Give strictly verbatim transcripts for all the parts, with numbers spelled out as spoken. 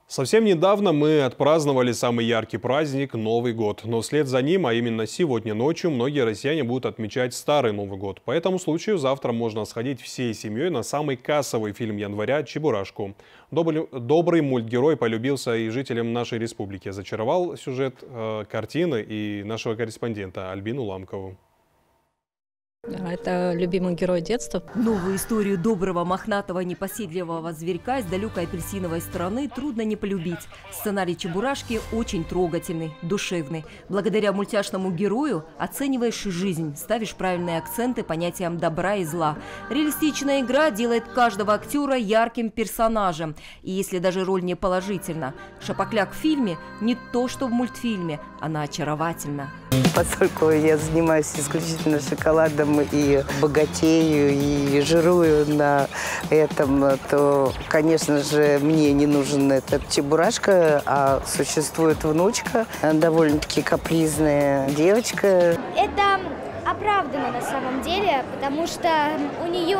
Совсем недавно мы отпраздновали самый яркий праздник – Новый год. Но вслед за ним, а именно сегодня ночью, многие россияне будут отмечать Старый Новый год. По этому случаю завтра можно сходить всей семьей на самый кассовый фильм января «Чебурашку». Добрый, добрый мультгерой полюбился и жителям нашей республики. Зачаровал сюжет э, картины и нашего корреспондента Альбину Ламкову. Это любимый герой детства. Новую историю доброго, мохнатого, непоседливого зверька из далекой апельсиновой страны трудно не полюбить. Сценарий «Чебурашки» очень трогательный, душевный. Благодаря мультяшному герою оцениваешь жизнь, ставишь правильные акценты понятиям добра и зла. Реалистичная игра делает каждого актера ярким персонажем. И если даже роль не положительна, Шапокляк в фильме не то, что в мультфильме, она очаровательна. Поскольку я занимаюсь исключительно шоколадом и богатею, и жирую на этом, то, конечно же, мне не нужен этот Чебурашка, а существует внучка, довольно-таки капризная девочка. Это оправдано на самом деле, потому что у нее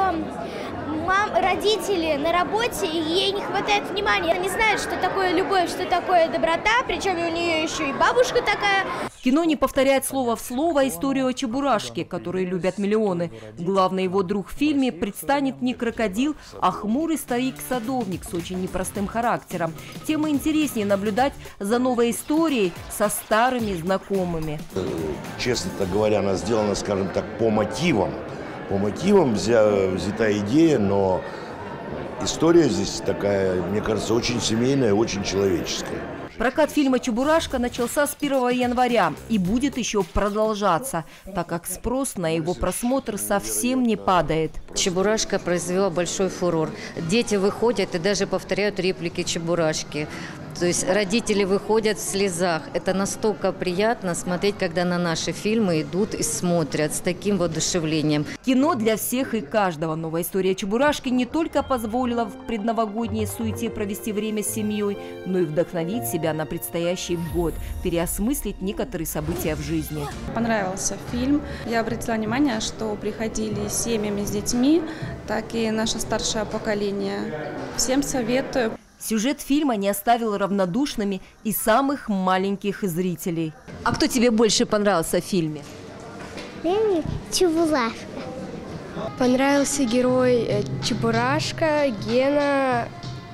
мам, родители на работе, и ей не хватает внимания. Она не знает, что такое любовь, что такое доброта, причем у нее еще и бабушка такая. Кино не повторяет слово в слово историю о Чебурашке, которую любят миллионы. Главный его друг в фильме предстанет не крокодил, а хмурый старик-садовник с очень непростым характером. Тем интереснее наблюдать за новой историей со старыми знакомыми. Честно говоря, она сделана, скажем так, по мотивам. По мотивам взята идея, но история здесь такая, мне кажется, очень семейная, очень человеческая. Прокат фильма «Чебурашка» начался с первого января и будет еще продолжаться, так как спрос на его просмотр совсем не падает. «Чебурашка» произвела большой фурор. Дети выходят и даже повторяют реплики «Чебурашки». То есть родители выходят в слезах. Это настолько приятно смотреть, когда на наши фильмы идут и смотрят с таким воодушевлением. Кино для всех и каждого. Новая история Чебурашки не только позволила в предновогодней суете провести время с семьей, но и вдохновить себя на предстоящий год, переосмыслить некоторые события в жизни. Понравился фильм. Я обратила внимание, что приходили с семьями, с детьми, так и наше старшее поколение. Всем советую. Сюжет фильма не оставил равнодушными и самых маленьких зрителей. А кто тебе больше понравился в фильме? Чебурашка. Понравился герой Чебурашка, Гена.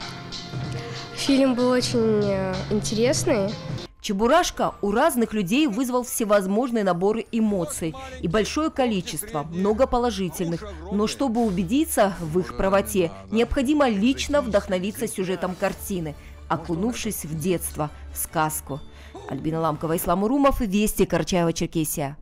Фильм был очень интересный. «Чебурашка» у разных людей вызвал всевозможные наборы эмоций и большое количество, много положительных. Но чтобы убедиться в их правоте, необходимо лично вдохновиться сюжетом картины, окунувшись в детство, в сказку. Альбина Ламкова, Ислам Урумов, Вести, Карачаево-Черкесия.